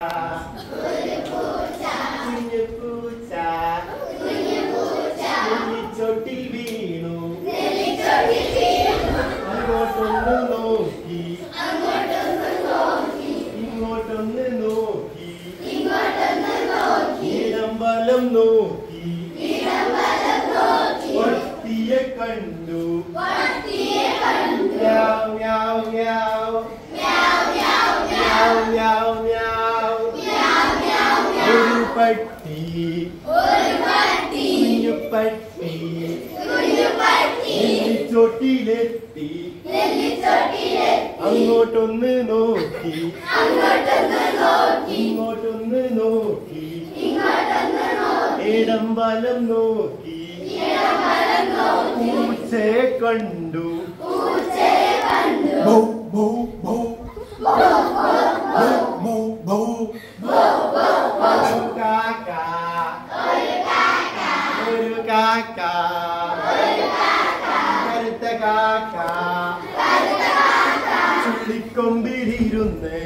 നെല്ലിച്ചോട്ടിൽ വീണു അങ്ങോട്ടൊന്ന് നോക്കി ഇങ്ങോട്ടൊന്ന് നോക്കി ഇടം വലം നോക്കി പട്ടിയെ കണ്ടു മ്യാവ് മ്യാവ് മ്യാവ് മ്യാവ് മ്യാവ് മ്യാവ് ഒരു പട്ടി കുഞ്ഞുപട്ടി നെല്ലിച്ചോട്ടിലെത്തി അങ്ങോട്ടൊന്ന് നോക്കി ഇങ്ങോട്ടൊന്ന് നോക്കി ഇടം വലം നോക്കി പൂച്ചയെ കണ്ടു ബൗ ബൗ ബൗ ബൗ ബൗ ഒരു കാക്ക കറുത്ത കാക്ക ചുള്ളിക്കൊമ്പിലിരുന്ന്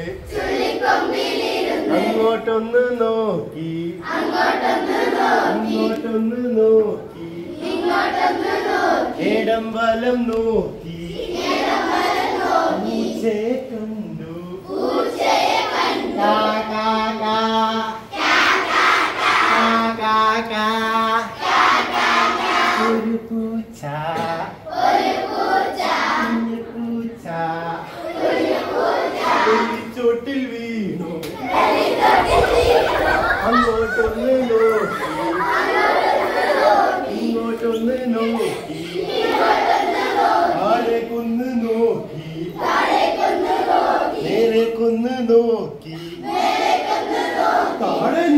അങ്ങോട്ടൊന്ന് നോക്കി ഇങ്ങോട്ടൊന്ന് നോക്കി ഇടം വലം നോക്കി പൂച്ചയെ കണ്ടു ഒരു പൂച്ച നെല്ലിച്ചോട്ടിൽ വീണു അങ്ങോട്ടൊന്ന് നോക്കി ഇങ്ങോട്ടൊന്ന് നോക്കി താഴെ കൊന്ന് നോക്കി നേരെ കൊന്ന് നോക്കി താഴെ